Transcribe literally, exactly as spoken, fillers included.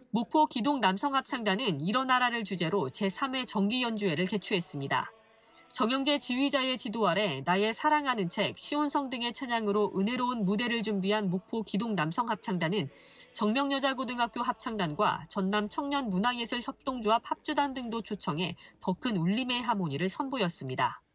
목포 기동 남성합창단은 일어나라를 주제로 제삼 회 정기연주회를 개최했습니다. 정영재 지휘자의 지도 아래 나의 사랑하는 책, 시온성 등의 찬양으로 은혜로운 무대를 준비한 목포 기동 남성합창단은 정명여자고등학교 합창단과 전남 청년문화예술협동조합 합주단 등도 초청해 더 큰 울림의 하모니를 선보였습니다.